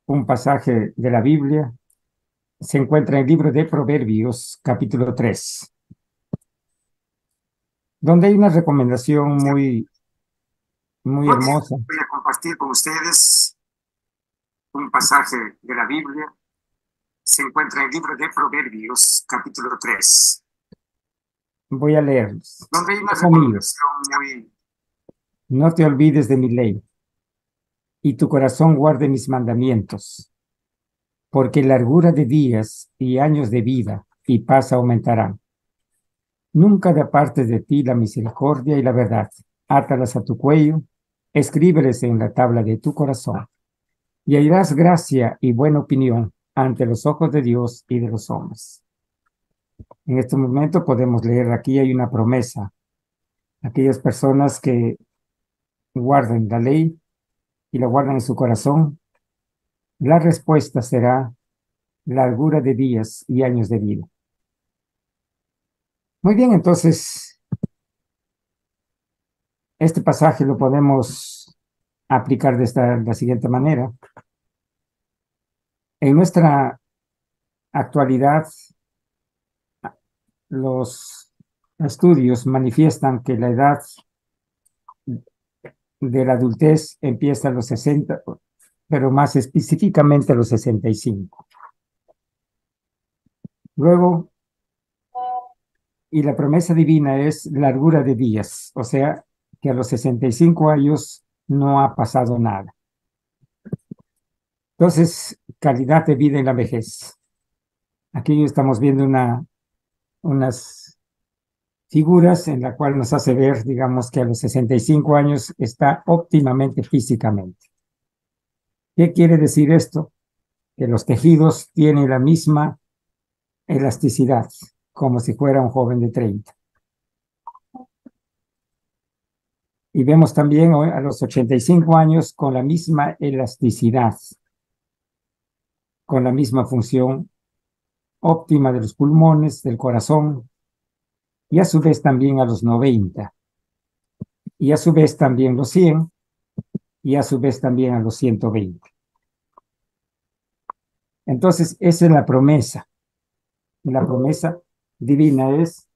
un pasaje de la Biblia. Se encuentra en el libro de Proverbios, capítulo 3, donde hay una recomendación muy Muy bien, hermosa. voy a compartir con ustedes un pasaje de la Biblia. Se encuentra en el libro de Proverbios, capítulo 3, Voy a leerlos. donde hay una Hijo mío, recomendación muy... no te olvides de mi ley, y tu corazón guarde mis mandamientos, porque largura de días y años de vida y paz aumentarán. Nunca de apartes de ti la misericordia y la verdad. Átalas a tu cuello, escríbeles en la tabla de tu corazón, y hallarás gracia y buena opinión ante los ojos de Dios y de los hombres. En este momento podemos leer aquí hay una promesa. Aquellas personas que guardan la ley y la guardan en su corazón, la respuesta será largura de días y años de vida. Muy bien, entonces este pasaje lo podemos aplicar de la siguiente manera. En nuestra actualidad, los estudios manifiestan que la edad de la adultez empieza a los 60, pero más específicamente a los 65. Luego, y la promesa divina es largura de días, o sea, que a los 65 años no ha pasado nada. Entonces, calidad de vida en la vejez. Aquí estamos viendo unas figuras en la cual nos hace ver, digamos, que a los 65 años está óptimamente físicamente. ¿Qué quiere decir esto? Que los tejidos tienen la misma elasticidad, como si fuera un joven de 30. Y vemos también a los 85 años con la misma elasticidad, con la misma función óptima de los pulmones, del corazón, y a su vez también a los 90, y a su vez también los 100, y a su vez también a los 120. Entonces, esa es la promesa. La promesa divina es,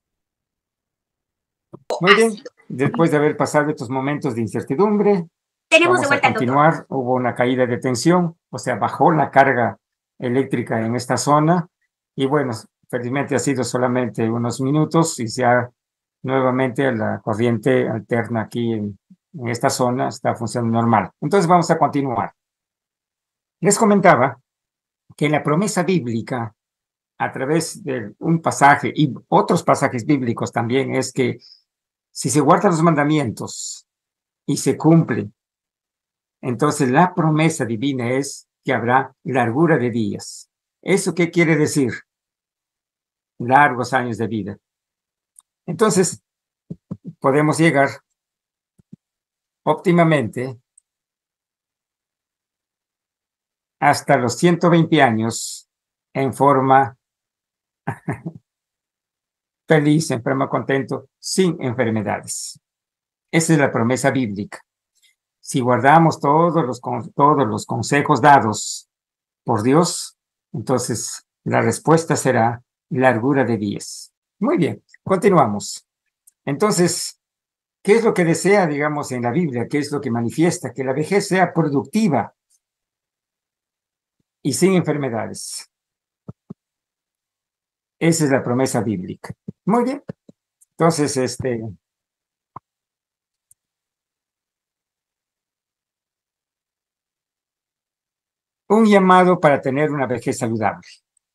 muy bien, después de haber pasado estos momentos de incertidumbre, Tenemos de vamos a vuelta al doctor. continuar. Hubo una caída de tensión, o sea, bajó la carga eléctrica en esta zona y bueno, felizmente ha sido solamente unos minutos y ya nuevamente la corriente alterna aquí en esta zona está funcionando normal. Entonces vamos a continuar. Les comentaba que la promesa bíblica a través de un pasaje y otros pasajes bíblicos también es que si se guardan los mandamientos y se cumplen, entonces la promesa divina es que habrá largura de días. ¿Eso qué quiere decir? Largos años de vida. Entonces podemos llegar óptimamente hasta los 120 años en forma feliz, en forma contento, sin enfermedades. Esa es la promesa bíblica. Si guardamos todos los consejos dados por Dios, entonces la respuesta será largura de días. Muy bien, continuamos. Entonces, ¿qué es lo que desea, digamos, en la Biblia? ¿Qué es lo que manifiesta? Que la vejez sea productiva y sin enfermedades. Esa es la promesa bíblica. Muy bien. Entonces, un llamado para tener una vejez saludable.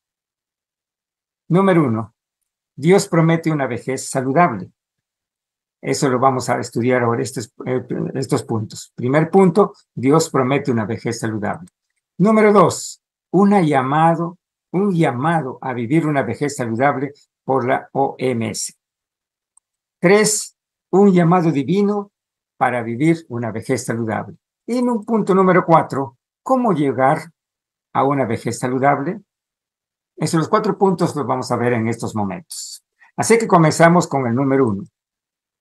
Número uno, Dios promete una vejez saludable. Eso lo vamos a estudiar ahora, estos puntos. Primer punto, Dios promete una vejez saludable. Número dos, un llamado a vivir una vejez saludable por la OMS. Tres, un llamado divino para vivir una vejez saludable. Y en un punto número cuatro, ¿cómo llegar a una vejez saludable? Esos los cuatro puntos los vamos a ver en estos momentos. Así que comenzamos con el número uno.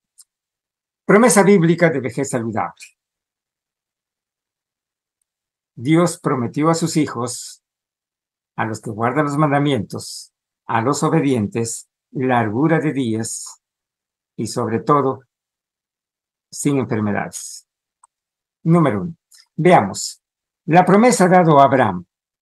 Promesa bíblica de vejez saludable. Dios prometió a sus hijos, a los que guardan los mandamientos, a los obedientes, largura de días y sobre todo sin enfermedades. Número 1. Veamos. La promesa dada a Abraham.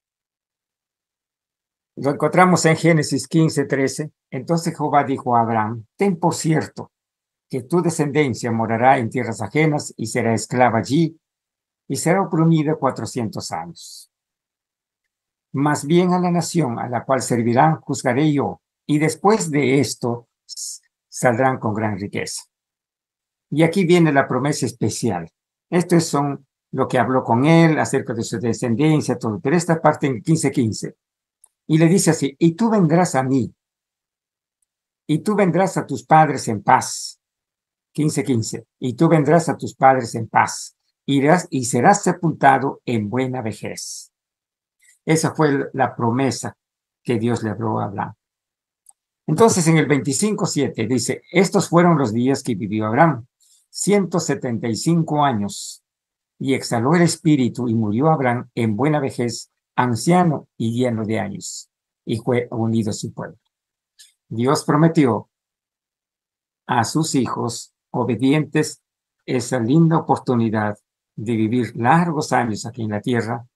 Lo encontramos en Génesis 15:13. Entonces Jehová dijo a Abraham, ten por cierto que tu descendencia morará en tierras ajenas y será esclava allí y será oprimida 400 años. Más bien a la nación a la cual servirán juzgaré yo, y después de esto saldrán con gran riqueza. Y aquí viene la promesa especial. Esto son lo que habló con él acerca de su descendencia, todo. Pero esta parte en 15:15. Y le dice así, y tú vendrás a mí, y tú vendrás a tus padres en paz. 15:15. Y tú vendrás a tus padres en paz, irás y serás sepultado en buena vejez. Esa fue la promesa que Dios le habló a Abraham. Entonces en el 25:7 dice, estos fueron los días que vivió Abraham, 175 años, y exhaló el espíritu y murió Abraham en buena vejez, anciano y lleno de años, y fue unido a su pueblo. Dios prometió a sus hijos obedientes esa linda oportunidad de vivir largos años aquí en la tierra,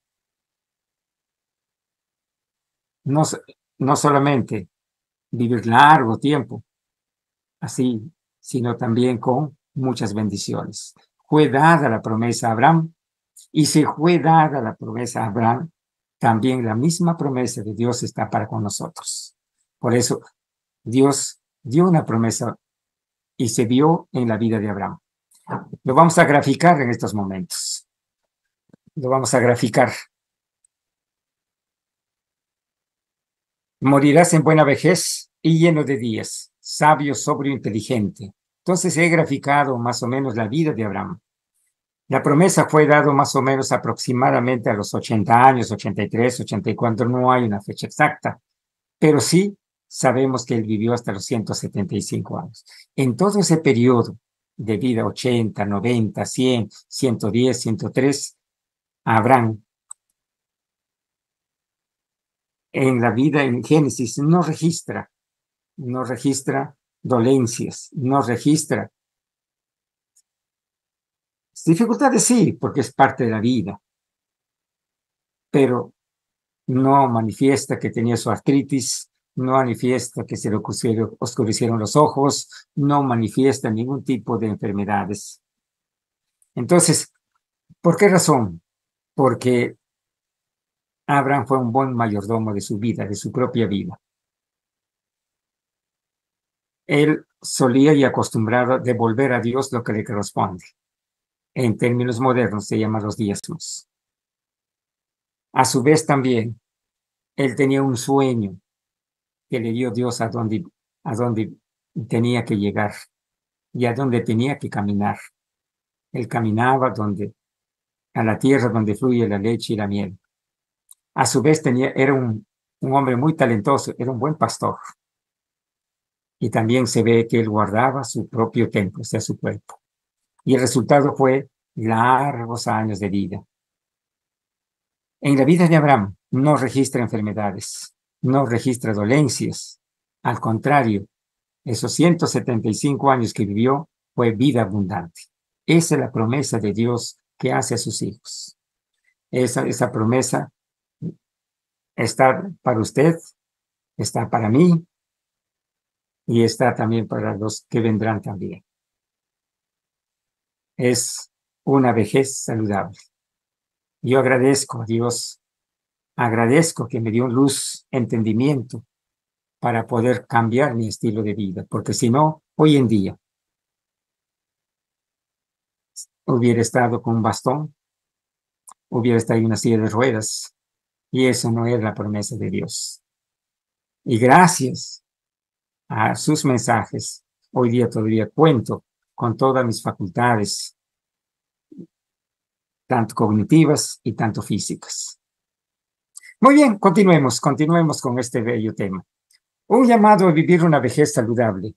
no solamente vivir largo tiempo así, sino también con muchas bendiciones. Fue dada la promesa a Abraham, y si fue dada la promesa a Abraham, también la misma promesa de Dios está para con nosotros. Por eso Dios dio una promesa y se vio en la vida de Abraham. Lo vamos a graficar en estos momentos. Lo vamos a graficar. Morirás en buena vejez y lleno de días, sabio, sobrio, inteligente. Entonces he graficado más o menos la vida de Abraham. La promesa fue dada más o menos aproximadamente a los 80 años, 83, 84, no hay una fecha exacta, pero sí sabemos que él vivió hasta los 175 años. En todo ese periodo de vida, 80, 90, 100, 110, 103, Abraham, en la vida en Génesis, no registra dolencias, no registra dificultades, sí, porque es parte de la vida, pero no manifiesta que tenía su artritis, no manifiesta que se le oscurecieron los ojos, no manifiesta ningún tipo de enfermedades. Entonces, ¿por qué razón? Porque Abraham fue un buen mayordomo de su vida, de su propia vida. Él solía y acostumbraba a devolver a Dios lo que le corresponde. En términos modernos se llaman los diezmos. A su vez también, él tenía un sueño que le dio Dios a dónde tenía que llegar y a dónde tenía que caminar. Él caminaba a la tierra donde fluye la leche y la miel. A su vez era un hombre muy talentoso, era un buen pastor. Y también se ve que él guardaba su propio templo, o sea, su cuerpo. Y el resultado fue largos años de vida. En la vida de Abraham no registra enfermedades, no registra dolencias. Al contrario, esos 175 años que vivió fue vida abundante. Esa es la promesa de Dios que hace a sus hijos. Esa promesa está para usted, está para mí y está también para los que vendrán también. Es una vejez saludable. Yo agradezco a Dios, agradezco que me dio luz, entendimiento para poder cambiar mi estilo de vida, porque si no, hoy en día hubiera estado con un bastón, hubiera estado en una silla de ruedas, y eso no es la promesa de Dios. Y gracias a sus mensajes, hoy día todavía cuento con todas mis facultades, tanto cognitivas y tanto físicas. Muy bien, continuemos con este bello tema. Un llamado a vivir una vejez saludable.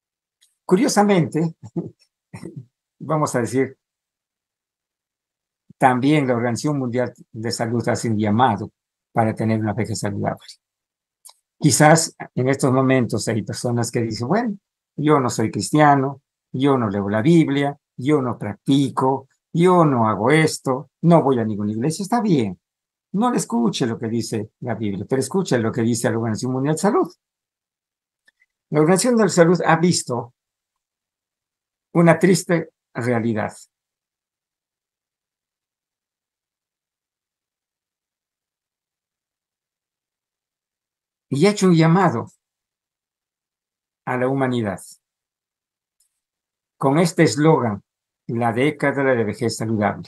Curiosamente, vamos a decir, También la Organización Mundial de Salud hace un llamado para tener una vejez saludable. Quizás en estos momentos hay personas que dicen, bueno, yo no soy cristiano, yo no leo la Biblia, yo no practico, yo no hago esto, no voy a ninguna iglesia. Está bien, no le escuche lo que dice la Biblia, pero escuche lo que dice la Organización Mundial de Salud. La Organización de la Salud ha visto una triste realidad. Y ha hecho un llamado a la humanidad con este eslogan, la década de la vejez saludable.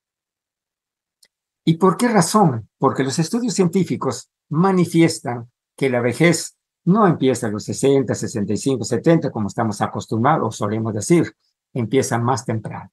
¿Y por qué razón? Porque los estudios científicos manifiestan que la vejez no empieza a los 60, 65, 70, como estamos acostumbrados, o solemos decir, empieza más temprano.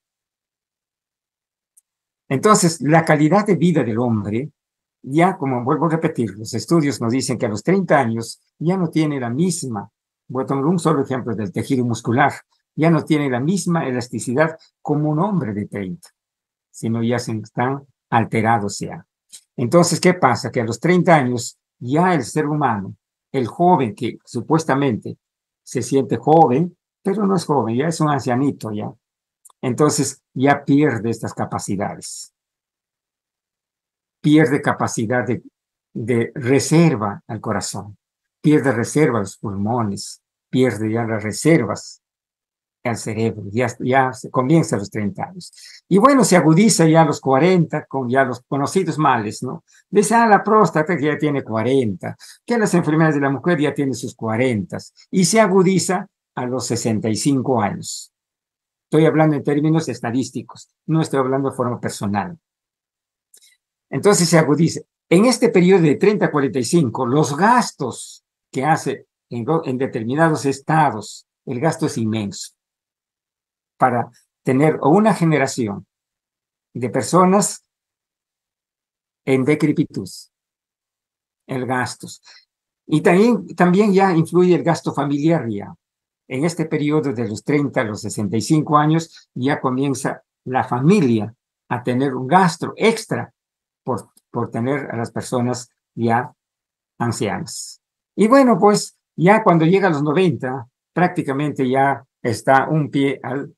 Entonces, la calidad de vida del hombre, ya como vuelvo a repetir, los estudios nos dicen que a los 30 años ya no tiene la misma, voy a tomar un solo ejemplo del tejido muscular, ya no tiene la misma elasticidad como un hombre de 30, sino ya se están alterados ya. Entonces, ¿qué pasa? Que a los 30 años ya el ser humano, el joven que supuestamente se siente joven, pero no es joven, ya es un ancianito ya. Entonces ya pierde estas capacidades, pierde capacidad de reserva al corazón, pierde reserva a los pulmones, pierde ya las reservas al cerebro, ya se comienza a los 30 años. Y bueno, se agudiza ya a los 40 con ya los conocidos males, ¿no? Dice, la próstata que ya tiene 40, que las enfermedades de la mujer ya tiene sus 40, y se agudiza a los 65 años. Estoy hablando en términos estadísticos, no estoy hablando de forma personal. Entonces se agudiza. En este periodo de 30 a 45, los gastos que hace en determinados estados, el gasto es inmenso para tener una generación de personas en decrepitud, el gastos. Y también ya influye el gasto familiar ya. En este periodo de los 30 a los 65 años ya comienza la familia a tener un gasto extra por tener a las personas ya ancianas. Y bueno, pues ya cuando llega a los 90, prácticamente ya está un pie al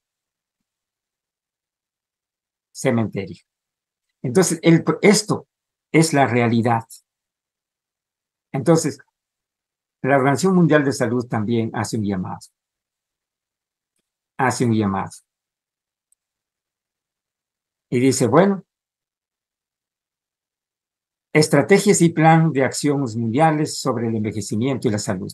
cementerio. Entonces, esto es la realidad. Entonces, la Organización Mundial de Salud también hace un llamado. Hace un llamado. Y dice, bueno, estrategias y plan de acciones mundiales sobre el envejecimiento y la salud.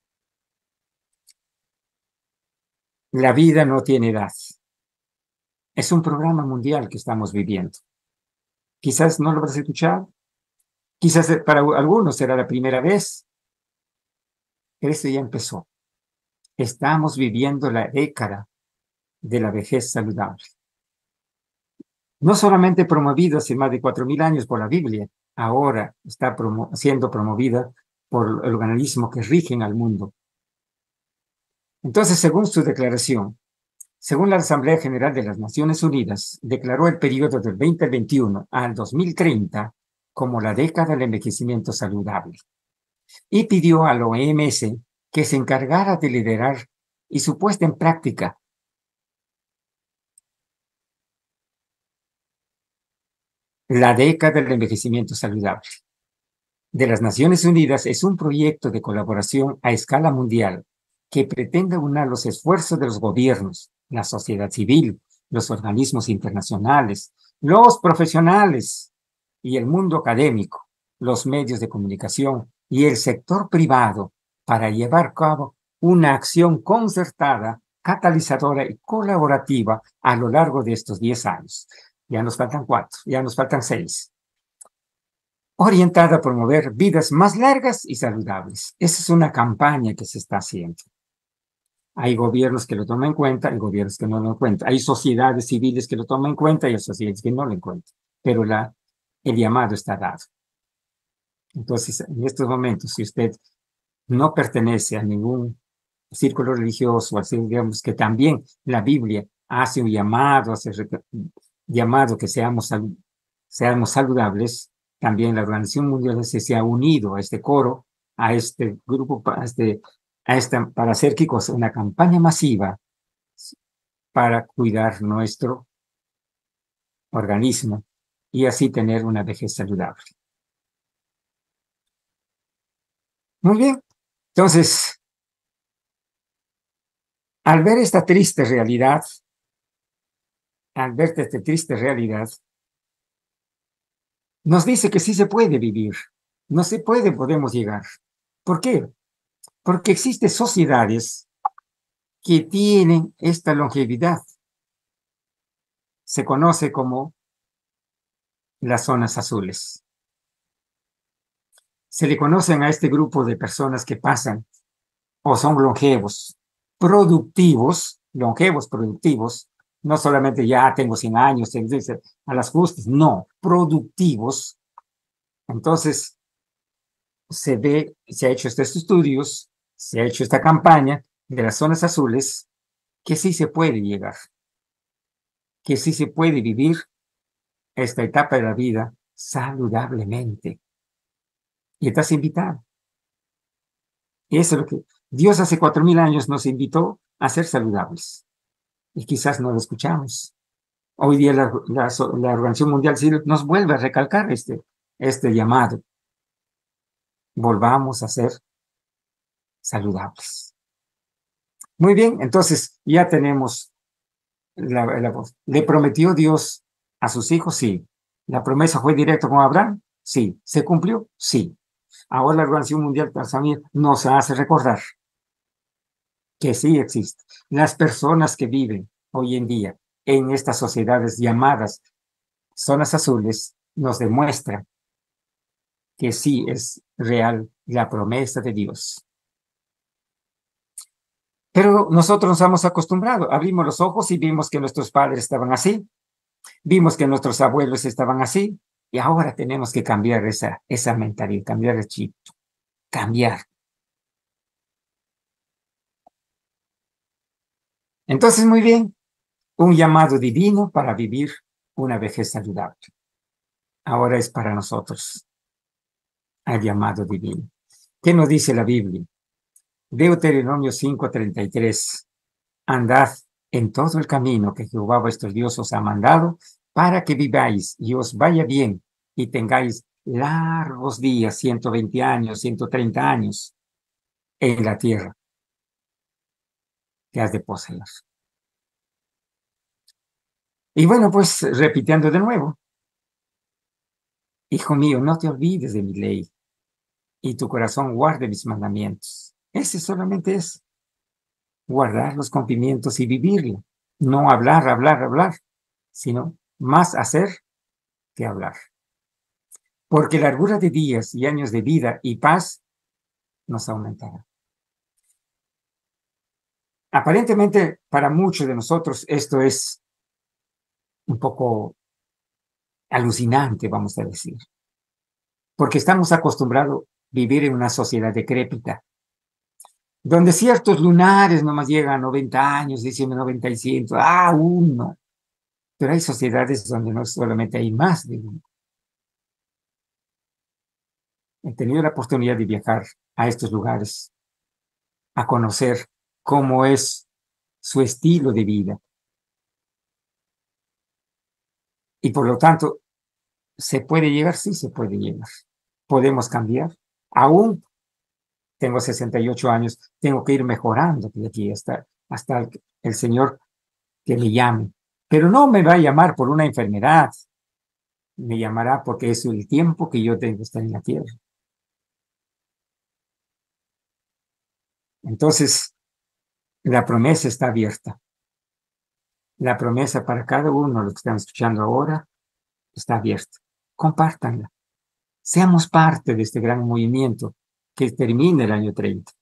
La vida no tiene edad. Es un programa mundial que estamos viviendo. Quizás no lo habrás escuchado. Quizás para algunos será la primera vez. Pero esto ya empezó. Estamos viviendo la década de la vejez saludable. No solamente promovida hace más de 4.000 años por la Biblia, ahora está siendo promovida por el organismo que rigen al mundo. Entonces, según su declaración, según la Asamblea General de las Naciones Unidas, declaró el periodo del 2021 al 2030 como la década del envejecimiento saludable y pidió a la OMS que se encargara de liderar y su puesta en práctica. La década del envejecimiento saludable de las Naciones Unidas es un proyecto de colaboración a escala mundial que pretende unir los esfuerzos de los gobiernos, la sociedad civil, los organismos internacionales, los profesionales y el mundo académico, los medios de comunicación y el sector privado para llevar a cabo una acción concertada, catalizadora y colaborativa a lo largo de estos 10 años. Ya nos faltan 4, ya nos faltan 6. Orientada a promover vidas más largas y saludables. Esa es una campaña que se está haciendo. Hay gobiernos que lo toman en cuenta, hay gobiernos que no lo encuentran. Hay sociedades civiles que lo toman en cuenta y hay sociedades que no lo encuentran. Pero el llamado está dado. Entonces, en estos momentos, si usted no pertenece a ningún círculo religioso, así digamos que también la Biblia hace un llamado, llamado que seamos saludables, también la Organización Mundial se ha unido a este coro, a este grupo, para hacer ¿qué cosa? Una campaña masiva para cuidar nuestro organismo y así tener una vejez saludable. Muy bien. Entonces, al ver esta triste realidad, nos dice que sí se puede vivir, no se puede, podemos llegar. ¿Por qué? Porque existen sociedades que tienen esta longevidad. Se conoce como las zonas azules. Se le conocen a este grupo de personas que pasan o son longevos, productivos, no solamente ya tengo 100 años, a las justas, no, productivos. Entonces, se ha hecho estos estudios, se ha hecho esta campaña de las zonas azules, que sí se puede llegar, que sí se puede vivir esta etapa de la vida saludablemente. Y estás invitado. Y eso es lo que Dios hace 4000 años nos invitó a ser saludables. Y quizás no lo escuchamos. Hoy día la Organización Mundial nos vuelve a recalcar este llamado. Volvamos a ser saludables. Muy bien, entonces ya tenemos la voz. ¿Le prometió Dios a sus hijos? Sí. ¿La promesa fue directa con Abraham? Sí. ¿Se cumplió? Sí. Ahora la Organización Mundial también nos hace recordar que sí existe. Las personas que viven hoy en día en estas sociedades llamadas zonas azules nos demuestran que sí es real la promesa de Dios. Pero nosotros nos hemos acostumbrado, abrimos los ojos y vimos que nuestros padres estaban así, vimos que nuestros abuelos estaban así, y ahora tenemos que cambiar esa mentalidad, cambiar el chip, cambiar. Entonces, muy bien, un llamado divino para vivir una vejez saludable. Ahora es para nosotros el llamado divino. ¿Qué nos dice la Biblia? Deuteronomio 5:33. Andad en todo el camino que Jehová vuestro Dios os ha mandado, para que viváis y os vaya bien y tengáis largos días, 120 años, 130 años, en la tierra que has de poseer. Y bueno, pues repitiendo de nuevo, hijo mío, no te olvides de mi ley y tu corazón guarde mis mandamientos. Ese solamente es guardar los cumplimientos y vivirlo. No hablar, sino más hacer que hablar. Porque largura de días y años de vida y paz nos aumentará. Aparentemente, para muchos de nosotros, esto es un poco alucinante, vamos a decir, porque estamos acostumbrados a vivir en una sociedad decrépita, donde ciertos lunares nomás llegan a 90 años, diciendo 90 y 100, uno. Pero hay sociedades donde no solamente hay más de uno. He tenido la oportunidad de viajar a estos lugares, a conocer cómo es su estilo de vida. Y por lo tanto, ¿se puede llegar? Sí, se puede llegar. Podemos cambiar. Aún tengo 68 años, tengo que ir mejorando de aquí hasta el Señor que me llame. Pero no me va a llamar por una enfermedad, me llamará porque es el tiempo que yo tengo que estar en la tierra. Entonces, la promesa está abierta. La promesa para cada uno de los que están escuchando ahora está abierta. Compártanla. Seamos parte de este gran movimiento que termina el año 30.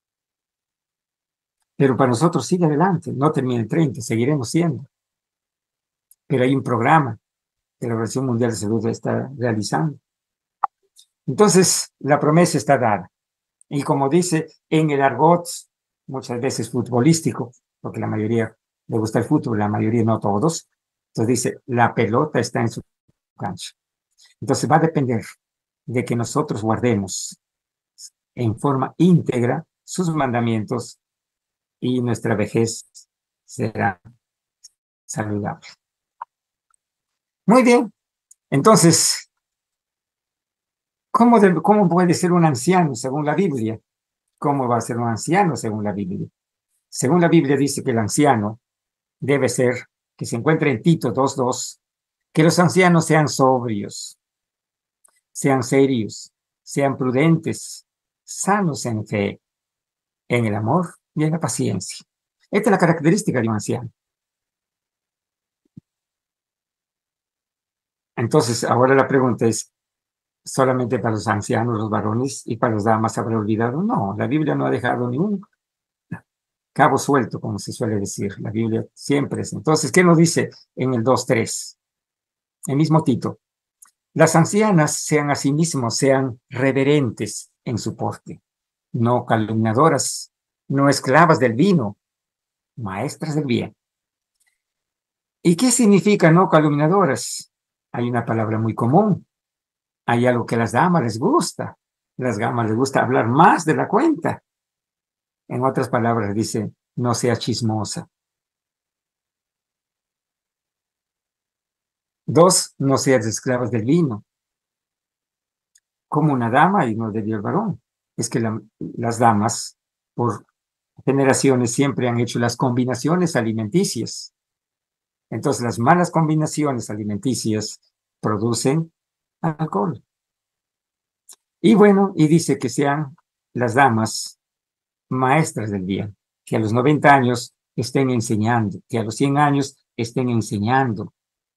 Pero para nosotros sigue adelante, no termina el 30, seguiremos siendo. Pero hay un programa que la Organización Mundial de Salud está realizando. Entonces, la promesa está dada. Y como dice en el argot, muchas veces futbolístico, porque la mayoría le gusta el fútbol, la mayoría no todos, Entonces dice, la pelota está en su cancha. Entonces va a depender de que nosotros guardemos en forma íntegra sus mandamientos y nuestra vejez será saludable. Muy bien, entonces, ¿cómo puede ser un anciano según la Biblia? ¿Cómo va a ser un anciano según la Biblia? Según la Biblia dice que el anciano debe ser, que se encuentra en Tito 2:2, que los ancianos sean sobrios, sean serios, sean prudentes, sanos en fe, en el amor y en la paciencia. Esta es la característica de un anciano. Entonces, ahora la pregunta es, ¿solamente para los ancianos, los varones, y para las damas habrá olvidado? No, la Biblia no ha dejado ningún cabo suelto, como se suele decir. La Biblia siempre es. Entonces, ¿qué nos dice en el 2:3? El mismo Tito. Las ancianas sean asimismo, sean reverentes en su porte, no calumniadoras, no esclavas del vino, maestras del bien. ¿Y qué significa no calumniadoras? Hay una palabra muy común. Hay algo que a las damas les gusta. Las damas les gusta hablar más de la cuenta. En otras palabras, dice, no sea chismosa. 2, no seas esclavas del vino. Como una dama y no debió el varón. Es que las damas, por generaciones, siempre han hecho las combinaciones alimenticias. Entonces, las malas combinaciones alimenticias producen alcohol. Y bueno, y dice que sean las damas maestras del bien, que a los 90 años estén enseñando, que a los 100 años estén enseñando,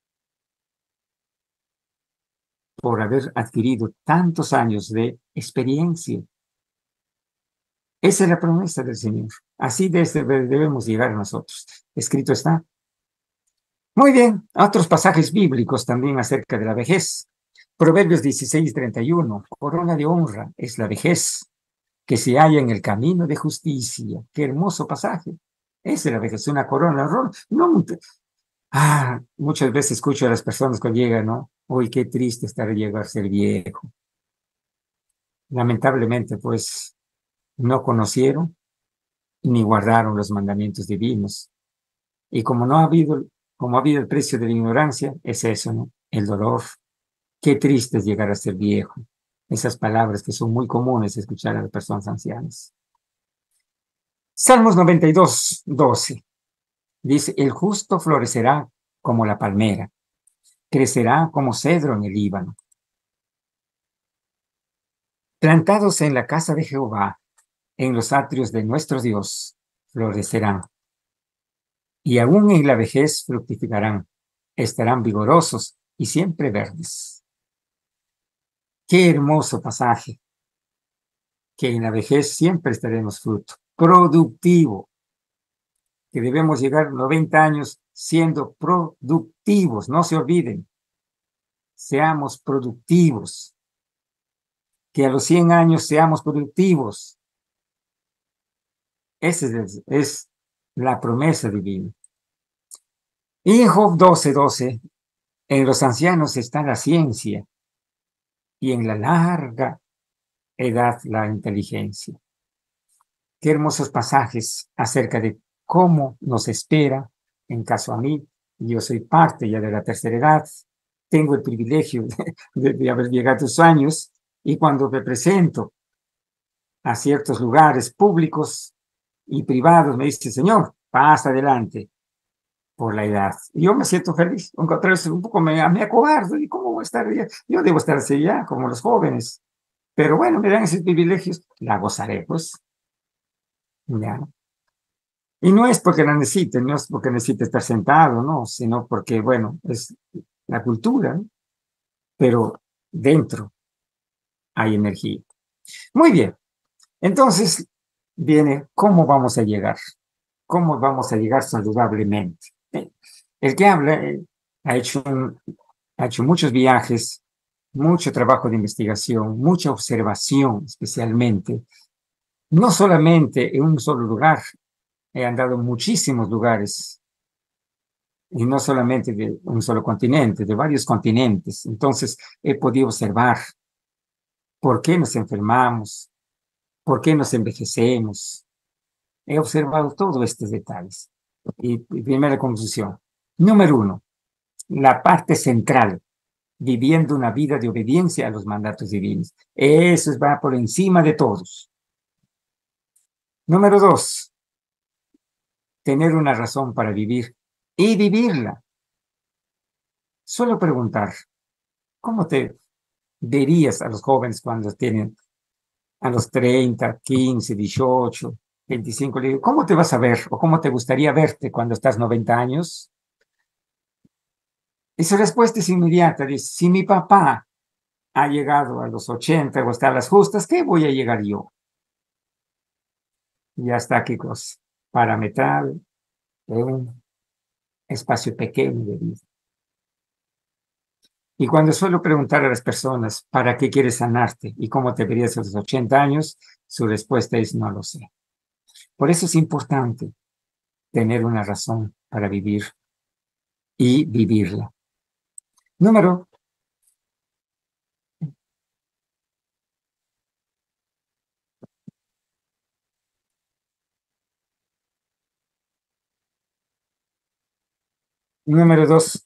por haber adquirido tantos años de experiencia. Esa es la promesa del Señor. Así debemos llegar nosotros. Escrito está. Muy bien, otros pasajes bíblicos también acerca de la vejez. Proverbios 16:31. Corona de honra es la vejez, que se halla en el camino de justicia. Qué hermoso pasaje. Esa es la vejez, una corona de honra. No, muchas veces escucho a las personas cuando llegan, ¿no? Uy, qué triste estar llegar a ser viejo. Lamentablemente, pues, no conocieron ni guardaron los mandamientos divinos. Y como ha habido el precio de la ignorancia, es eso, ¿no? El dolor. Qué triste es llegar a ser viejo. Esas palabras que son muy comunes escuchar a las personas ancianas. Salmos 92:12. Dice, el justo florecerá como la palmera, crecerá como cedro en el Líbano. Plantados en la casa de Jehová, en los atrios de nuestro Dios, florecerán. Y aún en la vejez fructificarán, estarán vigorosos y siempre verdes. Qué hermoso pasaje, que en la vejez siempre estaremos fruto, productivo, que debemos llegar a 90 años siendo productivos, no se olviden, seamos productivos, que a los 100 años seamos productivos. Esa es la promesa divina. Y en Job 12:12, en los ancianos está la ciencia y en la larga edad la inteligencia. Qué hermosos pasajes acerca de cómo nos espera, en caso a mí, yo soy parte ya de la tercera edad, tengo el privilegio de haber llegado a tus años, y cuando me presento a ciertos lugares públicos y privados, me dice, Señor, pasa adelante por la edad. Y yo me siento feliz, aunque otra vez un poco me acobardo, ¿y cómo voy a estar ya? Yo debo estar así ya, como los jóvenes. Pero bueno, me dan esos privilegios, la gozaré, pues. Ya. Y no es porque la necesite, no es porque necesite estar sentado, no, sino porque, bueno, es la cultura, ¿no? Pero dentro hay energía. Muy bien, entonces viene cómo vamos a llegar, cómo vamos a llegar saludablemente. El que habla ha hecho muchos viajes, mucho trabajo de investigación, mucha observación especialmente, no solamente en un solo lugar, he andado en muchísimos lugares y no solamente de un solo continente, de varios continentes. Entonces he podido observar por qué nos enfermamos, por qué nos envejecemos. He observado todos estos detalles. Y primera conclusión. Número uno, la parte central, viviendo una vida de obediencia a los mandatos divinos. Eso va por encima de todos. Número dos, tener una razón para vivir y vivirla. Solo preguntar, ¿cómo te verías a los jóvenes cuando tienen a los 30, 15, 18, 25? Le digo, ¿cómo te vas a ver o cómo te gustaría verte cuando estás 90 años? Y su respuesta es inmediata. Dice, si mi papá ha llegado a los 80 o está a las justas, ¿qué voy a llegar yo? Y hasta aquí, cosa parametral de un espacio pequeño de vida. Y cuando suelo preguntar a las personas, ¿para qué quieres sanarte? ¿Y cómo te verías a los 80 años? Su respuesta es, no lo sé. Por eso es importante tener una razón para vivir y vivirla. Número número dos,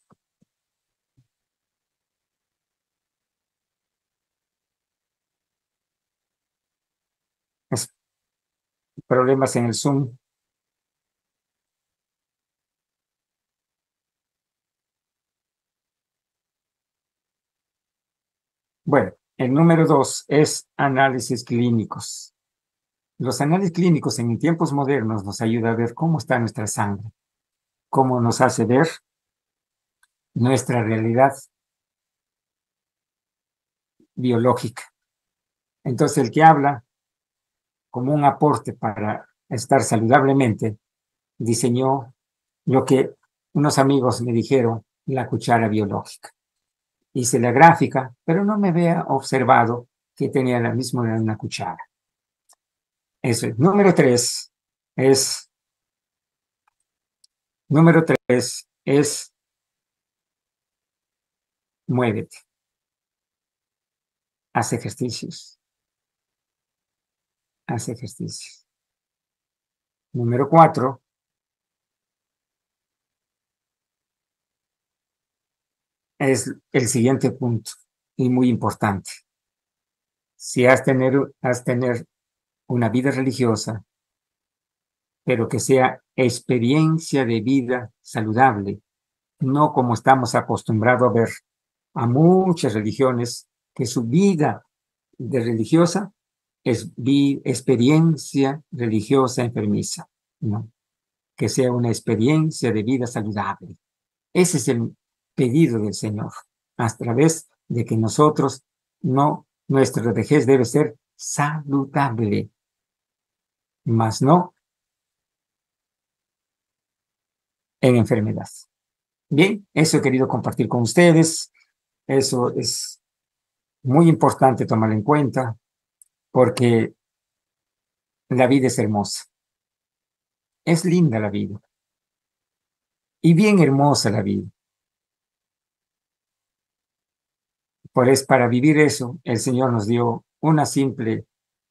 es problemas en el Zoom. Bueno, el número dos es análisis clínicos. Los análisis clínicos en tiempos modernos nos ayudan a ver cómo está nuestra sangre, cómo nos hace ver nuestra realidad biológica. Entonces, el que habla como un aporte para estar saludablemente, diseñó lo que unos amigos me dijeron, la cuchara biológica. Hice la gráfica, pero no me había observado que tenía la misma en una cuchara. Eso es. Es, número tres es muévete, haz ejercicios, haz ejercicios. Número cuatro es el siguiente punto y muy importante. Si has tener una vida religiosa, pero que sea experiencia de vida saludable, no como estamos acostumbrados a ver a muchas religiones, que su vida de religiosa es experiencia religiosa enfermiza, ¿no? Que sea una experiencia de vida saludable. Ese es el pedido del Señor, a través de que nosotros nuestra vejez debe ser saludable, más no en enfermedad. Bien, eso he querido compartir con ustedes. Eso es muy importante tomar en cuenta porque la vida es hermosa. Es linda la vida. Y bien hermosa la vida. Por eso, para vivir eso, el Señor nos dio una simple,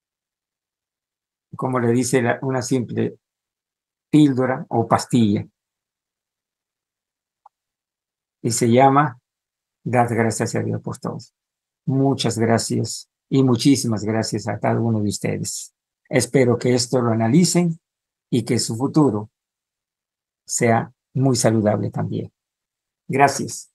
como le dice, una simple píldora o pastilla. Y se llama dar gracias a Dios por todo. Muchas gracias y muchísimas gracias a cada uno de ustedes. Espero que esto lo analicen y que su futuro sea muy saludable también. Gracias.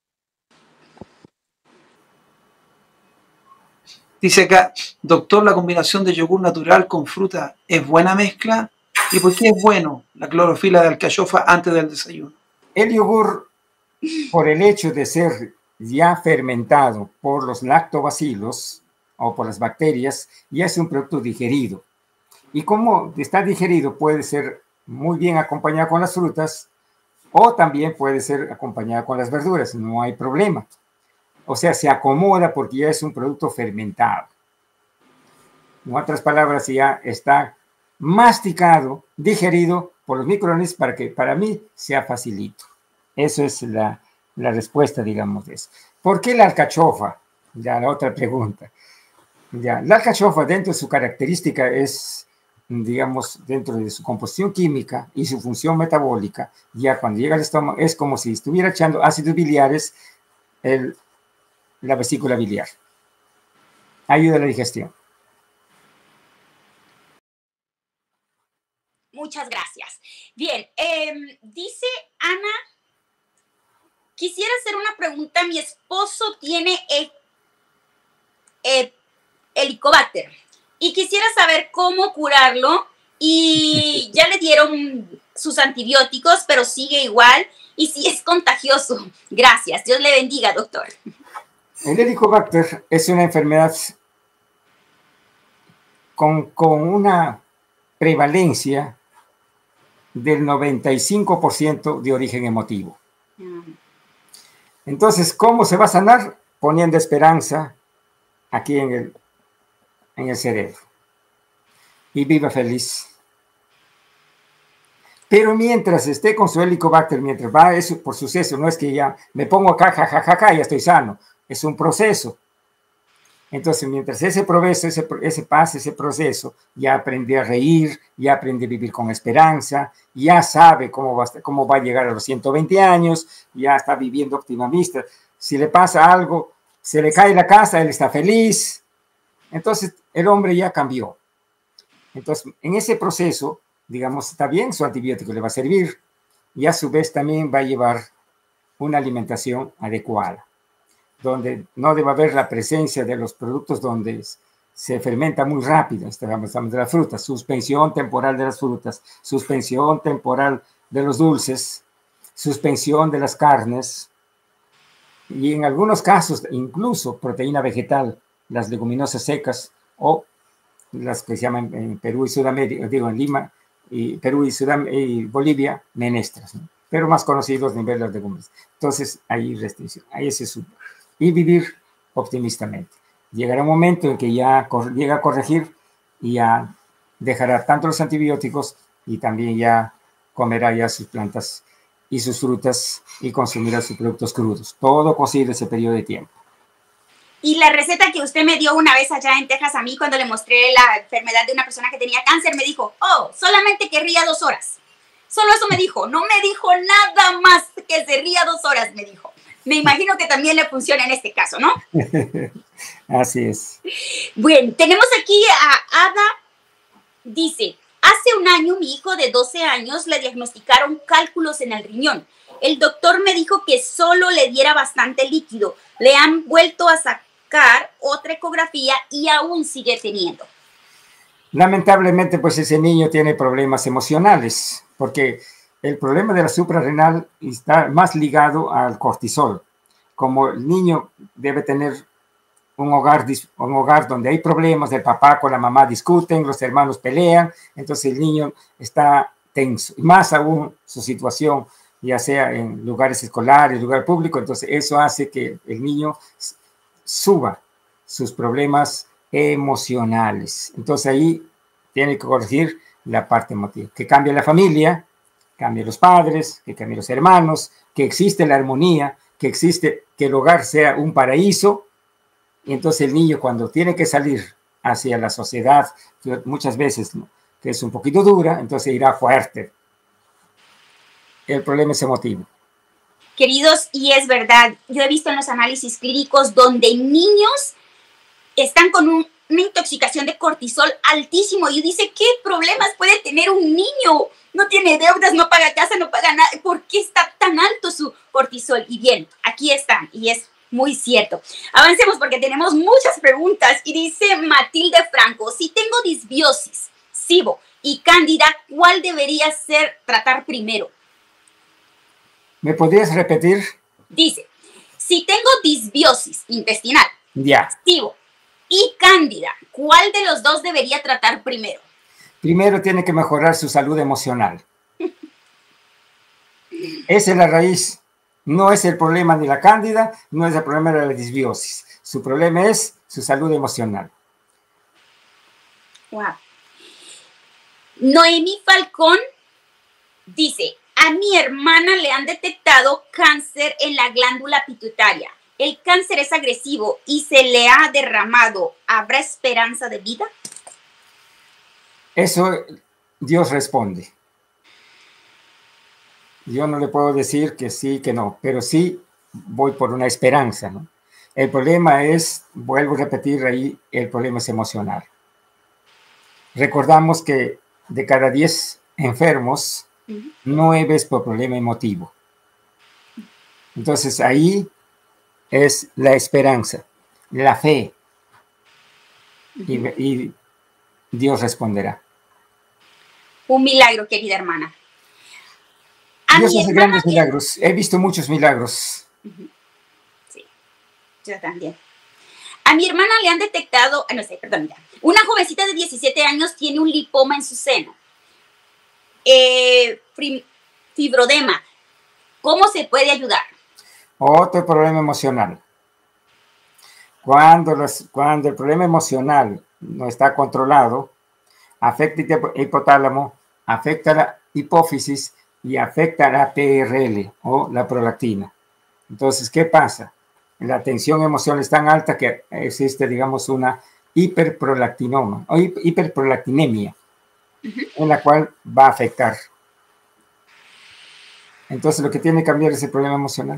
Dice acá, doctor, ¿la combinación de yogur natural con fruta es buena mezcla? ¿Y por qué es bueno la clorofila de alcachofa antes del desayuno? El yogur, por el hecho de ser ya fermentado por los lactobacilos o por las bacterias, ya es un producto digerido. Y como está digerido, puede ser muy bien acompañado con las frutas o también puede ser acompañado con las verduras, no hay problema. O sea, se acomoda porque ya es un producto fermentado. En otras palabras, ya está masticado, digerido por los microorganismos para que para mí sea facilito. Eso es la respuesta, digamos, de eso. ¿Por qué la alcachofa? Ya la otra pregunta. Ya, la alcachofa dentro de su característica es, digamos, dentro de su composición química y su función metabólica, ya cuando llega al estómago es como si estuviera echando ácidos biliares la vesícula biliar. Ayuda a la digestión. Muchas gracias. Bien, dice Ana, quisiera hacer una pregunta. Mi esposo tiene Helicobacter y quisiera saber cómo curarlo, y ya le dieron sus antibióticos, pero sigue igual y sí es contagioso. Gracias. Dios le bendiga, doctor. El Helicobacter es una enfermedad con una prevalencia del 95% de origen emotivo. Entonces, ¿cómo se va a sanar? Poniendo esperanza aquí en el cerebro. Y viva feliz. Pero mientras esté con su Helicobacter, mientras va eso por suceso, no es que ya me pongo acá, jajajaja, ya estoy sano. Es un proceso. Entonces, mientras ese proceso, ya aprende a reír, ya aprende a vivir con esperanza, ya sabe cómo va a llegar a los 120 años, ya está viviendo optimista. Si le pasa algo, se le cae la casa, él está feliz. Entonces, el hombre ya cambió. Entonces, en ese proceso, digamos, está bien, su antibiótico le va a servir y a su vez también va a llevar una alimentación adecuada, donde no debe haber la presencia de los productos donde se fermenta muy rápido. Estamos de las frutas, suspensión temporal de las frutas, suspensión temporal de los dulces, suspensión de las carnes y en algunos casos incluso proteína vegetal, las leguminosas secas o las que se llaman en Perú y Sudamérica, digo en Lima, y Perú y Bolivia, menestras, ¿no? Pero más conocidos a nivel de las legumbres. Entonces, hay restricción, ahí ese es y vivir optimistamente. Llegará un momento en que ya llega a corregir y ya dejará tanto los antibióticos y también ya comerá ya sus plantas y sus frutas y consumirá sus productos crudos. Todo posible ese periodo de tiempo. Y la receta que usted me dio una vez allá en Texas a mí cuando le mostré la enfermedad de una persona que tenía cáncer, me dijo, oh, solamente que ría 2 horas. Solo eso me dijo, no me dijo nada más que se ría 2 horas, me dijo. Me imagino que también le funciona en este caso, ¿no? Así es. Bueno, tenemos aquí a Ada, dice, hace un año mi hijo de 12 años le diagnosticaron cálculos en el riñón. El doctor me dijo que solo le diera bastante líquido. Le han vuelto a sacar otra ecografía y aún sigue teniendo. Lamentablemente, pues ese niño tiene problemas emocionales, porque el problema de la suprarrenal está más ligado al cortisol. Como el niño debe tener un hogar donde hay problemas, el papá con la mamá discuten, los hermanos pelean, entonces el niño está tenso. Y más aún su situación, ya sea en lugares escolares, lugar público, entonces eso hace que el niño suba sus problemas emocionales. Entonces ahí tiene que corregir la parte emotiva. Que cambie la familia, cambie los padres, que cambie los hermanos, que existe la armonía, que existe que el hogar sea un paraíso. Y entonces el niño cuando tiene que salir hacia la sociedad, muchas veces, ¿no?, que es un poquito dura, entonces irá fuerte. El problema es emotivo. Queridos, y es verdad, yo he visto en los análisis clínicos donde niños están con una intoxicación de cortisol altísimo y dice, ¿qué problemas puede tener un niño? No tiene deudas, no paga casa, no paga nada. ¿Por qué está tan alto su cortisol? Y bien, aquí están, y es muy cierto. Avancemos porque tenemos muchas preguntas. Y dice Matilde Franco, si tengo disbiosis, SIBO y cándida, ¿cuál debería tratar primero? ¿Me podrías repetir? Dice, si tengo disbiosis intestinal, ya, SIBO y cándida, ¿cuál de los dos debería tratar primero? Primero tiene que mejorar su salud emocional. Esa es la raíz. No es el problema de la cándida, no es el problema de la disbiosis. Su problema es su salud emocional. Wow. Noemí Falcón dice, A mi hermana le han detectado cáncer en la glándula pituitaria. El cáncer es agresivo y se le ha derramado. ¿Habrá esperanza de vida? Eso Dios responde. Yo no le puedo decir que sí, que no, pero sí voy por una esperanza, ¿no? El problema es, vuelvo a repetir ahí, el problema es emocional. Recordamos que de cada 10 enfermos, 9 es por problema emotivo. Entonces ahí es la esperanza, la fe, y Dios responderá. Un milagro, querida hermana. Dios hace grandes milagros. He visto muchos milagros. Sí, yo también. A mi hermana le han detectado, no sé, perdón, ya. Una jovencita de 17 años tiene un lipoma en su seno. Fibrodema. ¿Cómo se puede ayudar? Otro problema emocional. Cuando el problema emocional no está controlado, afecta el hipotálamo, afecta la hipófisis y afecta la PRL o la prolactina. Entonces, ¿qué pasa? La tensión emocional es tan alta que existe, digamos, una hiperprolactinoma o hiperprolactinemia, en la cual va a afectar. Entonces, lo que tiene que cambiar es el problema emocional.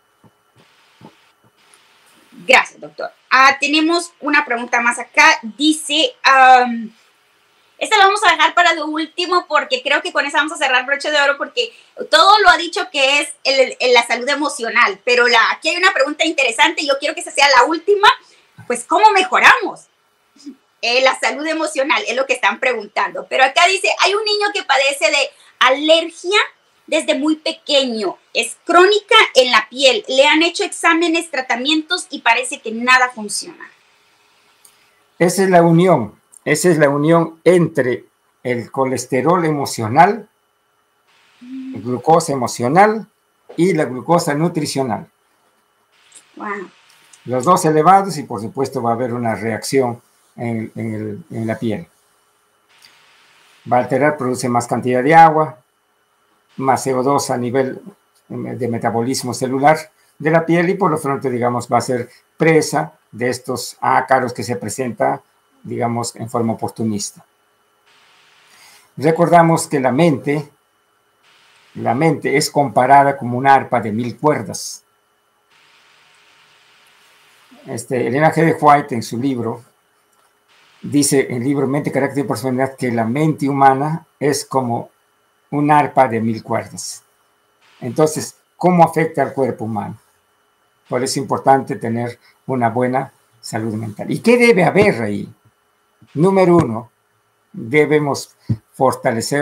Gracias, doctor. Tenemos una pregunta más acá. Dice, esta la vamos a dejar para lo último porque creo que con esa vamos a cerrar broche de oro porque todo lo ha dicho que es la salud emocional, pero aquí hay una pregunta interesante y yo quiero que esa sea la última. Pues, ¿cómo mejoramos la salud emocional? Es lo que están preguntando. Pero acá dice, hay un niño que padece de alergia desde muy pequeño. Es crónica en la piel. Le han hecho exámenes, tratamientos y parece que nada funciona. Esa es la unión. Esa es la unión entre el colesterol emocional, la glucosa emocional y la glucosa nutricional. Wow. Los dos elevados y por supuesto va a haber una reacción en la piel. Va a alterar, produce más cantidad de agua, más CO2 a nivel de metabolismo celular de la piel y por lo tanto, digamos, va a ser presa de estos ácaros que se presentan, digamos, en forma oportunista. Recordamos que la mente es comparada como una arpa de 1000 cuerdas. Elena G. de White en su libro dice, en el libro Mente, Carácter y Personalidad, que la mente humana es como un arpa de 1000 cuerdas. Entonces, ¿cómo afecta al cuerpo humano? Por eso es importante tener una buena salud mental. ¿Y qué debe haber ahí? Número 1, debemos fortalecer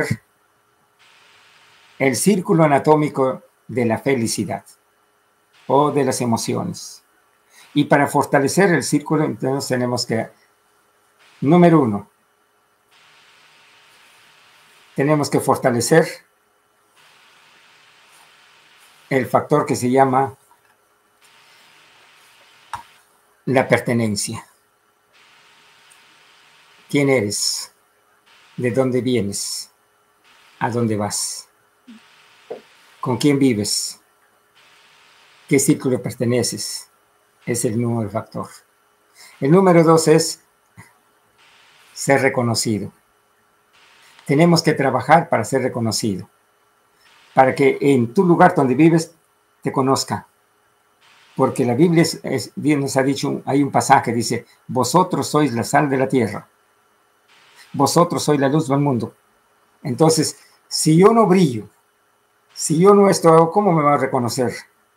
el círculo anatómico de la felicidad o de las emociones. Y para fortalecer el círculo, entonces tenemos que, número 1, tenemos que fortalecer el factor que se llama la pertenencia. ¿Quién eres? ¿De dónde vienes? ¿A dónde vas? ¿Con quién vives? ¿Qué círculo perteneces? Es el número factor. El número 2 es ser reconocido. Tenemos que trabajar para ser reconocido, para que en tu lugar donde vives te conozca. Porque la Biblia Dios nos ha dicho, hay un pasaje que dice, vosotros sois la sal de la tierra. Vosotros sois la luz del mundo. Entonces, si yo no brillo, si yo no estoy, ¿cómo me va a reconocer?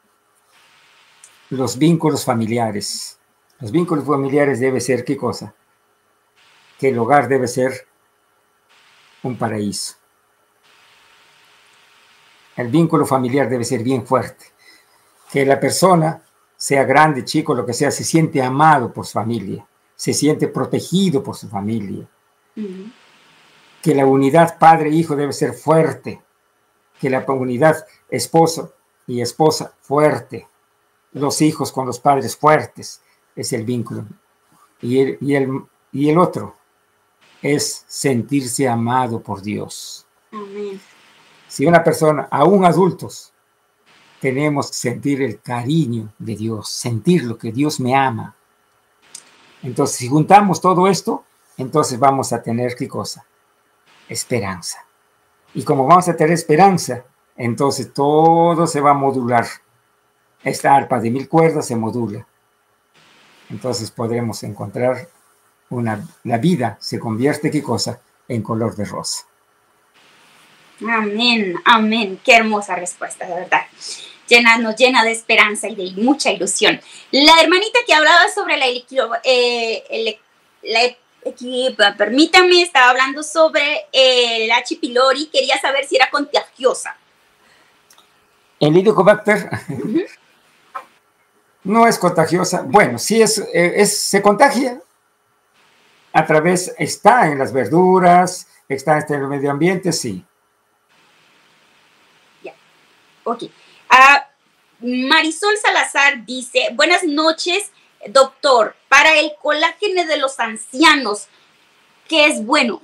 Los vínculos familiares. Los vínculos familiares debe ser, ¿qué cosa? Que el hogar debe ser un paraíso. El vínculo familiar debe ser bien fuerte. Que la persona, sea grande, chico, lo que sea, se siente amado por su familia, se siente protegido por su familia. Que la unidad padre-hijo debe ser fuerte. Que la unidad esposo y esposa fuerte. Los hijos con los padres fuertes es el vínculo. Y el otro es sentirse amado por Dios. Amén. Si una persona, aún adultos, tenemos que sentir el cariño de Dios, sentir lo que Dios me ama. Entonces, si juntamos todo esto, entonces vamos a tener, ¿qué cosa? Esperanza. Y como vamos a tener esperanza, entonces todo se va a modular. Esta arpa de 1000 cuerdas se modula. Entonces podremos encontrar la vida se convierte, ¿qué cosa? En color de rosa. Amén, amén. Qué hermosa respuesta, de verdad. Nos llena de esperanza y de mucha ilusión. La hermanita que hablaba sobre permítame, estaba hablando sobre el H. pylori, quería saber si era contagiosa. El Helicobacter no es contagiosa. Bueno, sí se contagia a través, está en las verduras, está en el medio ambiente, sí. Ya, ok. Marisol Salazar dice, buenas noches, doctor, para el colágeno de los ancianos, ¿qué es bueno?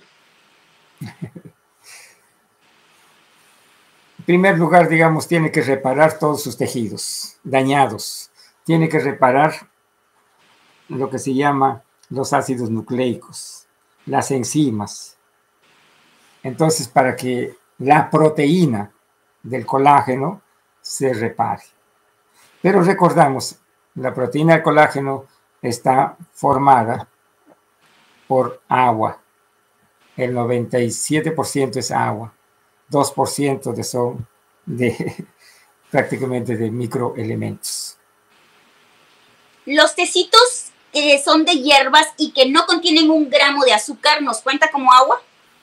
En primer lugar, digamos, tiene que reparar todos sus tejidos dañados. Tiene que reparar lo que se llama los ácidos nucleicos, las enzimas. Entonces, para que la proteína del colágeno se repare. Pero recordamos, la proteína del colágeno está formada por agua. El 97% es agua. 2% son prácticamente de microelementos. Los tecitos que son de hierbas y que no contienen 1 gramo de azúcar, ¿nos cuenta como agua?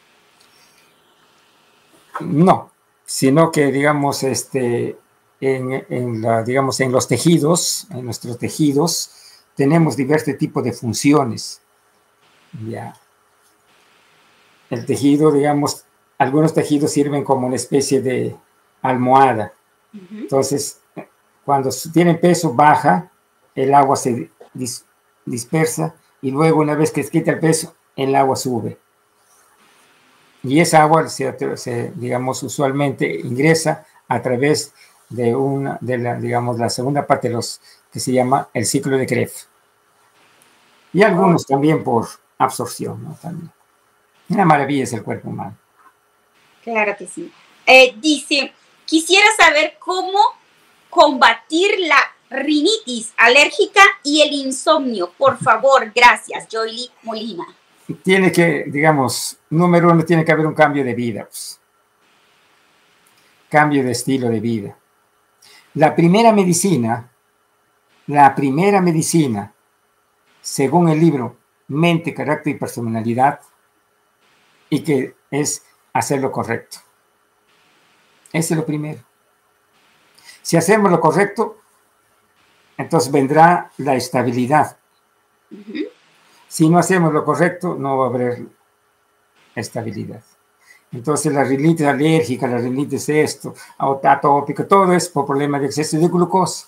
No, sino que digamos, digamos, en los tejidos, en nuestros tejidos, tenemos diversos tipos de funciones. Ya. El tejido, digamos, algunos tejidos sirven como una especie de almohada. Entonces, cuando tienen peso, baja, el agua se dispersa y luego una vez que se quita el peso, el agua sube. Y esa agua, digamos, usualmente ingresa a través de digamos, la segunda parte de los que se llama el ciclo de Krebs. Y algunos también por absorción, ¿no? También. Una maravilla es el cuerpo humano. Claro que sí. Dice, quisiera saber cómo combatir la rinitis alérgica y el insomnio. Por favor, gracias, Joely Molina. Tiene que, digamos, número 1, tiene que haber un cambio de vida. Pues. Cambio de estilo de vida. La primera medicina, según el libro Mente, Carácter y Personalidad, y que es hacer lo correcto. Ese es lo primero. Si hacemos lo correcto, entonces vendrá la estabilidad. Si no hacemos lo correcto, no va a haber estabilidad. Entonces la rinitis alérgica, la rinitis atópica, todo es por problema de exceso de glucosa.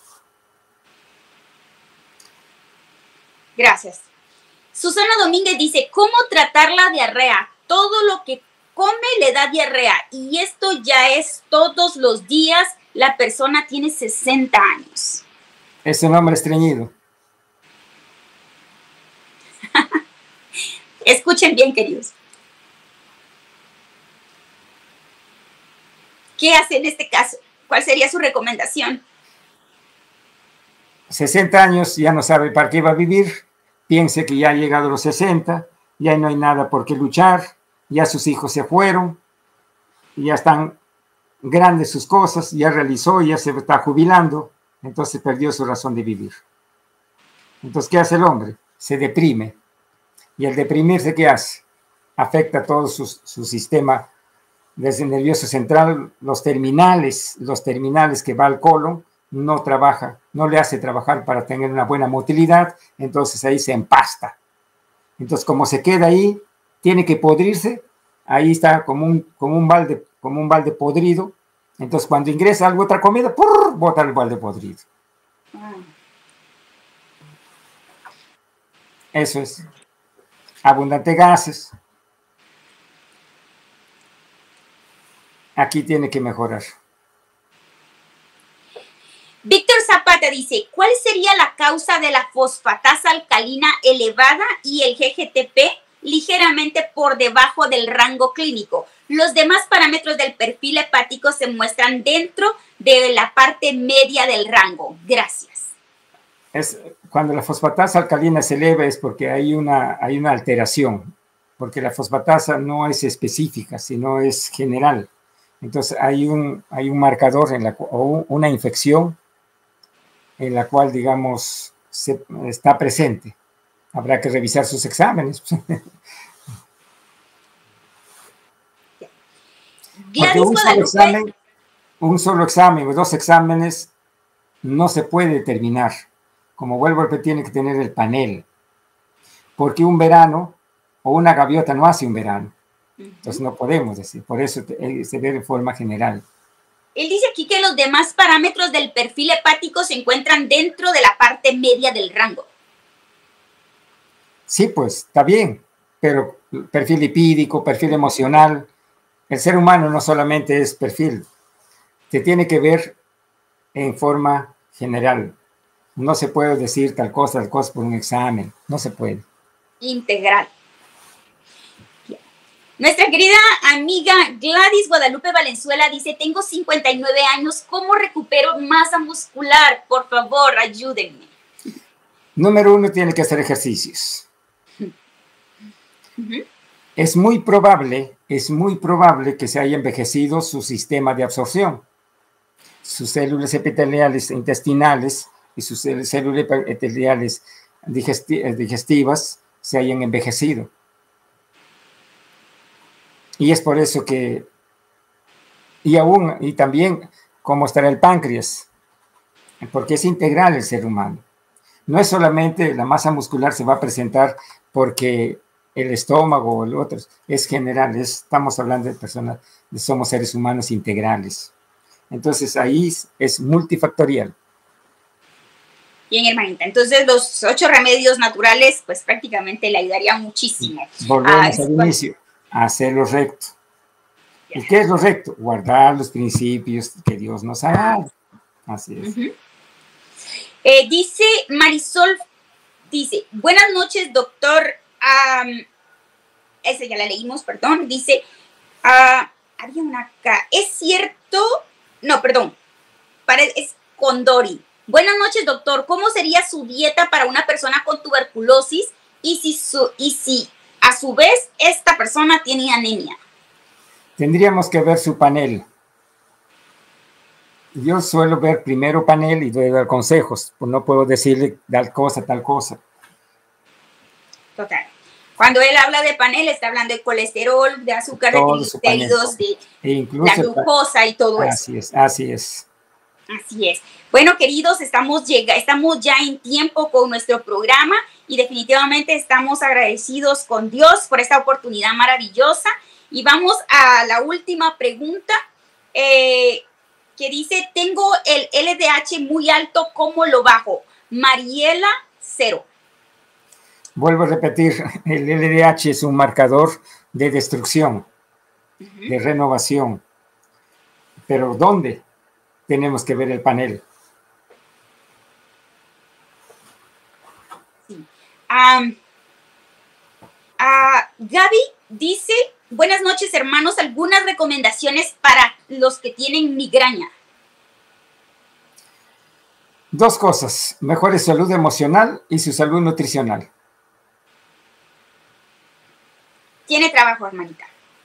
Gracias. Susana Domínguez dice, ¿cómo tratar la diarrea? Todo lo que come le da diarrea y esto ya es todos los días. La persona tiene 60 años. Es un hombre estreñido. Escuchen bien, queridos. ¿Qué hace en este caso? ¿Cuál sería su recomendación? 60 años, ya no sabe para qué va a vivir, piense que ya ha llegado a los 60, ya no hay nada por qué luchar, ya sus hijos se fueron, ya están grandes sus cosas, ya realizó, ya se está jubilando, entonces perdió su razón de vivir. Entonces, ¿qué hace el hombre? Se deprime. Y el deprimirse, ¿qué hace? Afecta todo su sistema desde el nervioso central, los terminales que va al colon, no trabaja, no le hace trabajar para tener una buena motilidad, entonces ahí se empasta. Entonces, como se queda ahí, tiene que podrirse, ahí está como un balde podrido, entonces cuando ingresa algo, otra comida, ¡purr!, bota el balde podrido. Eso es. Abundante gases. aquí tiene que mejorar. Víctor Zapata dice, ¿cuál sería la causa de la fosfatasa alcalina elevada y el GGTP ligeramente por debajo del rango clínico? Los demás parámetros del perfil hepático se muestran dentro de la parte media del rango. Gracias. Cuando la fosfatasa alcalina se eleva es porque hay una alteración, porque la fosfatasa no es específica, sino es general. Entonces hay un marcador o una infección en la cual, digamos, está presente. Habrá que revisar sus exámenes. Porque un solo examen o 2 exámenes no se puede determinar. Como vuelvo a repetir, tiene que tener el panel. Porque un verano o una gaviota no hace un verano. Entonces no podemos decir. Por eso se ve de forma general. Él dice aquí que los demás parámetros del perfil hepático se encuentran dentro de la parte media del rango. Sí, pues, está bien, pero perfil lipídico, perfil emocional, el ser humano no solamente es perfil, se tiene que ver en forma general. No se puede decir tal cosa por un examen, no se puede. Integral. Nuestra querida amiga Gladys Guadalupe Valenzuela dice, tengo 59 años, ¿cómo recupero masa muscular? Por favor, ayúdenme. Número 1, tiene que hacer ejercicios. Es muy probable que se haya envejecido su sistema de absorción. Sus células epiteliales intestinales y sus células epiteliales digestivas se hayan envejecido. Y es por eso que, y también cómo estará el páncreas, porque es integral el ser humano. No es solamente la masa muscular se va a presentar porque el estómago o el otro, es general, estamos hablando de personas, somos seres humanos integrales. Entonces ahí es multifactorial. Bien, hermanita. Entonces los 8 remedios naturales, pues prácticamente le ayudaría muchísimo. Volvemos al inicio. Hacerlo recto. ¿Y qué es lo recto? Guardar los principios que Dios nos ha dado. Así es. Dice Marisol, dice, buenas noches, doctor. Esa ya la leímos, perdón. Dice, había una acá. ¿Es cierto? No, perdón. Es Condori. Buenas noches, doctor. ¿Cómo sería su dieta para una persona con tuberculosis y si a su vez esta persona tiene anemia? Tendríamos que ver su panel. Yo suelo ver primero panel y doy dar consejos. Pues no puedo decirle tal cosa. Total. Cuando él habla de panel, está hablando de colesterol, de azúcar, de triglicéridos, de la glucosa y todo eso. Así es. Así es. Bueno, queridos, estamos ya en tiempo con nuestro programa y definitivamente estamos agradecidos con Dios por esta oportunidad maravillosa. Y vamos a la última pregunta que dice, tengo el LDH muy alto, ¿cómo lo bajo? Mariela, 0. Vuelvo a repetir, el LDH es un marcador de destrucción, de renovación. ¿Pero dónde? Tenemos que ver el panel. Sí. Gaby dice, buenas noches, hermanos, algunas recomendaciones para los que tienen migraña. 2 cosas, mejore su salud emocional y su salud nutricional. Tiene trabajo, hermanita.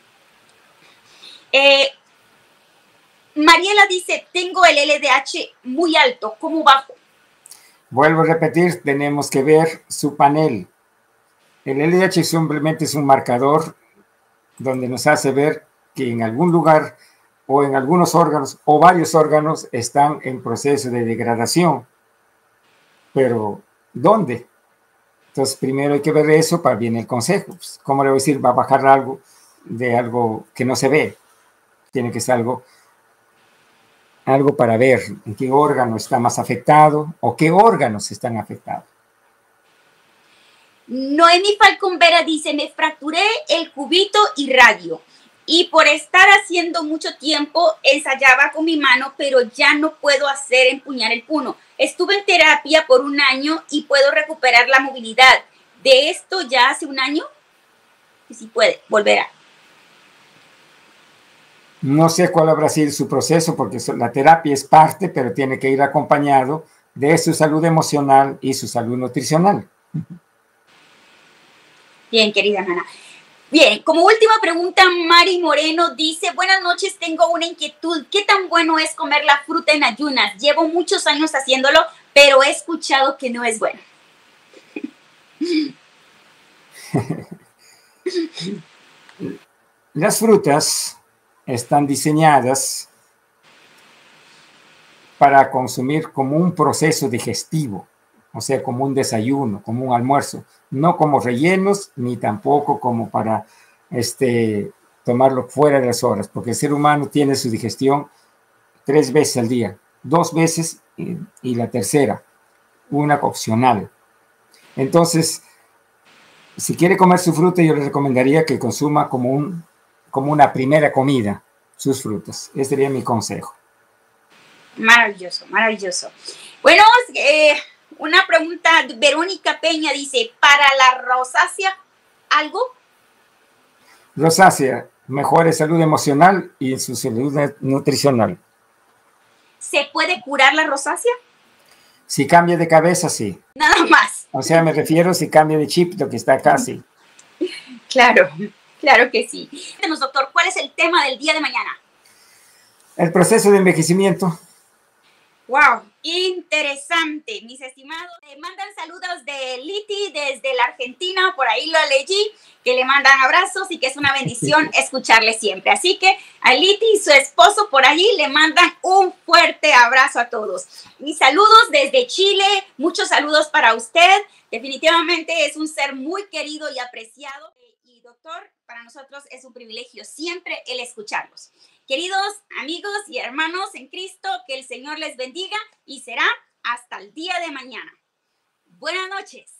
Mariela dice, tengo el LDH muy alto, ¿cómo bajo? Vuelvo a repetir, tenemos que ver su panel. El LDH simplemente es un marcador donde nos hace ver que en algún lugar o en algunos órganos o varios órganos están en proceso de degradación. Pero, ¿dónde? Entonces, primero hay que ver eso para bien el consejo. Pues, ¿cómo le voy a decir? Va a bajar algo que no se ve. Tiene que ser algo para ver en qué órgano está más afectado o qué órganos están afectados. Noemi Falcón Vera dice, me fracturé el cúbito y radio y por estar haciendo mucho tiempo ensayaba con mi mano, pero ya no puedo hacer empuñar el puño. Estuve en terapia por 1 año y puedo recuperar la movilidad. De esto ya hace 1 año, y si puede, volverá. No sé cuál habrá sido su proceso, porque la terapia es parte, pero tiene que ir acompañado de su salud emocional y su salud nutricional. Bien, querida Nana. Bien, como última pregunta, Mari Moreno dice, buenas noches, tengo una inquietud. ¿Qué tan bueno es comer la fruta en ayunas? Llevo muchos años haciéndolo, pero he escuchado que no es bueno. Las frutas están diseñadas para consumir como un proceso digestivo, o sea, como un desayuno, como un almuerzo, no como rellenos, ni tampoco como para tomarlo fuera de las horas, porque el ser humano tiene su digestión 3 veces al día, 2 veces y la tercera, una opcional. Entonces, si quiere comer su fruta, yo le recomendaría que consuma como una primera comida sus frutas. Ese sería mi consejo. Maravilloso, maravilloso. Bueno, una pregunta, Verónica Peña dice, ¿para la rosácea algo? Rosácea, mejore salud emocional y su salud nutricional. ¿Se puede curar la rosácea? Si cambia de cabeza, sí. Nada más. O sea, me refiero si cambia de chip, lo que está acá, sí. Claro, claro que sí. Cuéntanos, doctor, ¿cuál es el tema del día de mañana? El proceso de envejecimiento. Wow, interesante, mis estimados. Le mandan saludos de Liti desde la Argentina, por ahí lo leí, que le mandan abrazos y que es una bendición escucharle siempre. Así que a Liti y su esposo por allí le mandan un fuerte abrazo a todos. Mis saludos desde Chile, muchos saludos para usted. Definitivamente es un ser muy querido y apreciado. Y doctor, para nosotros es un privilegio siempre el escucharlos. Queridos amigos y hermanos en Cristo, que el Señor les bendiga y será hasta el día de mañana. Buenas noches.